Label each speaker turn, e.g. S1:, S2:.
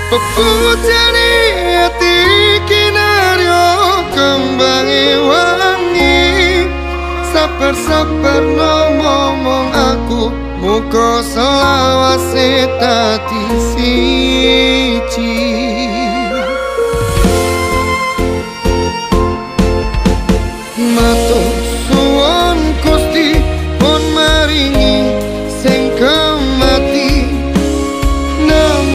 S1: Pepujane ati kinaryo kembangi wangi. Sabar-sabar no ngomong aku muka selawase tadi sing